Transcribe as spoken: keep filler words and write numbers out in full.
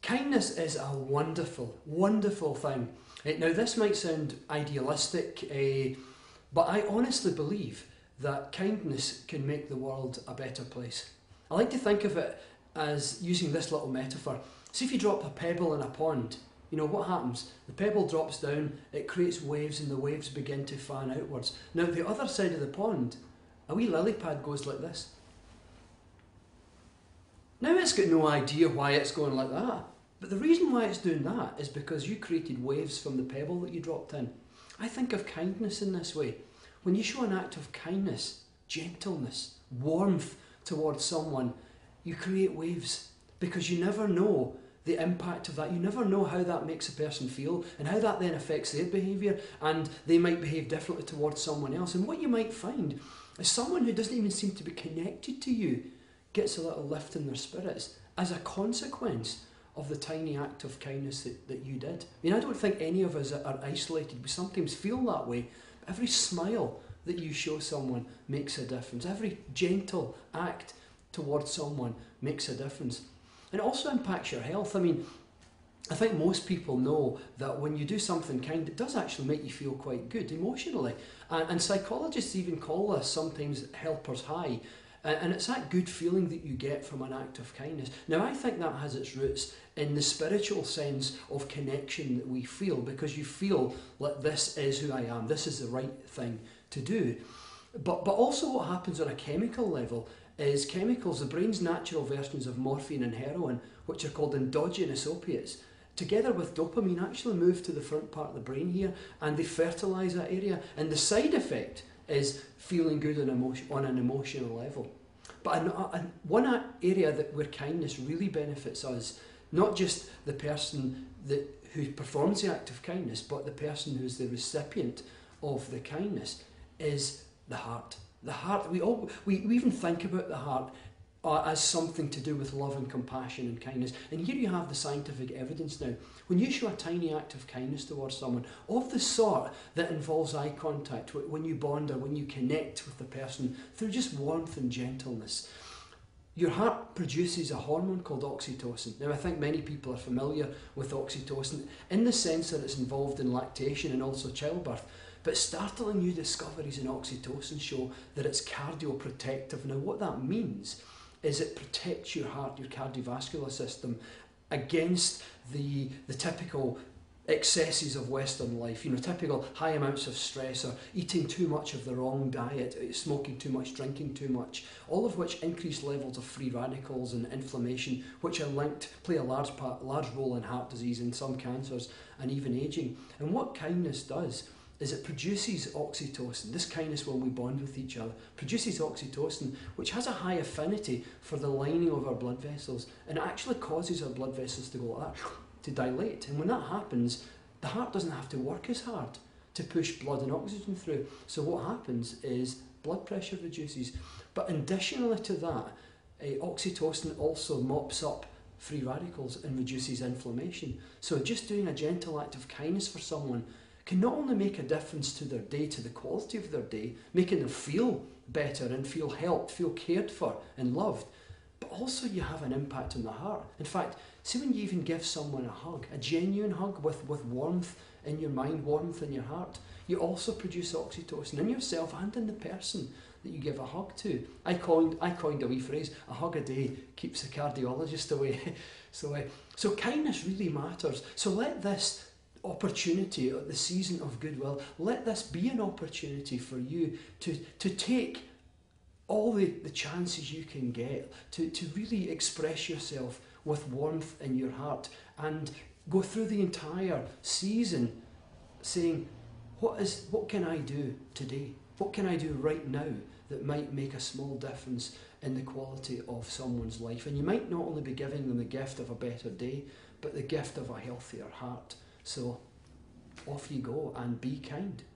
Kindness is a wonderful, wonderful thing. Eh, Now, this might sound idealistic, eh, but I honestly believe that kindness can make the world a better place. I like to think of it as using this little metaphor. See, if you drop a pebble in a pond, you know what happens? The pebble drops down, it creates waves, and the waves begin to fan outwards. Now, the other side of the pond, a wee lily pad goes like this. Now, it's got no idea why it's going like that. But the reason why it's doing that is because you created waves from the pebble that you dropped in. I think of kindness in this way. When you show an act of kindness, gentleness, warmth towards someone, you create waves, because you never know the impact of that. You never know how that makes a person feel and how that then affects their behaviour, and they might behave differently towards someone else. And what you might find is someone who doesn't even seem to be connected to you gets a little lift in their spirits as a consequence of the tiny act of kindness that, that you did. I mean, I don't think any of us are isolated. We sometimes feel that way. But every smile that you show someone makes a difference. Every gentle act towards someone makes a difference. And it also impacts your health. I mean, I think most people know that when you do something kind, it does actually make you feel quite good emotionally. And, and psychologists even call this sometimes helper's high. And it's that good feeling that you get from an act of kindness. Now, I think that has its roots in the spiritual sense of connection that we feel, because you feel like this is who I am, this is the right thing to do. But, but also what happens on a chemical level is chemicals, the brain's natural versions of morphine and heroin, which are called endogenous opiates, together with dopamine actually move to the front part of the brain here, and they fertilise that area. And the side effect is feeling good on, emotion, on an emotional level. But an, an, one area that where kindness really benefits us, not just the person that who performs the act of kindness, but the person who's the recipient of the kindness, is the heart. The heart, we all we, we even think about the heart uh, as something to do with love and compassion and kindness. And here you have the scientific evidence now. When you show a tiny act of kindness towards someone, of the sort that involves eye contact, when you bond or when you connect with the person through just warmth and gentleness, your heart produces a hormone called oxytocin. Now, I think many people are familiar with oxytocin in the sense that it's involved in lactation and also childbirth. But startling new discoveries in oxytocin show that it's cardioprotective. Now, what that means is it protects your heart, your cardiovascular system, against the, the typical excesses of Western life, you know, typical high amounts of stress or eating too much of the wrong diet, smoking too much, drinking too much, all of which increase levels of free radicals and inflammation, which are linked, play a large part, large role in heart disease and some cancers and even aging. And what kindness does is it produces oxytocin. This kindness, when we bond with each other, produces oxytocin, which has a high affinity for the lining of our blood vessels, and it actually causes our blood vessels to go like that, to dilate. And when that happens, the heart doesn't have to work as hard to push blood and oxygen through. So what happens is blood pressure reduces. But additionally to that, uh, oxytocin also mops up free radicals and reduces inflammation. So just doing a gentle act of kindness for someone can not only make a difference to their day, to the quality of their day, making them feel better and feel helped, feel cared for and loved, but also you have an impact on the heart. In fact, see when you even give someone a hug, a genuine hug with, with warmth in your mind, warmth in your heart, you also produce oxytocin in yourself and in the person that you give a hug to. I coined, I coined a wee phrase, a hug a day keeps the cardiologist away. so, uh, so kindness really matters. So let this opportunity, the season of goodwill, let this be an opportunity for you to, to take all the, the chances you can get to, to really express yourself with warmth in your heart and go through the entire season saying, what is what can I do today? What can I do right now that might make a small difference in the quality of someone's life? And you might not only be giving them the gift of a better day, but the gift of a healthier heart. So off you go and be kind.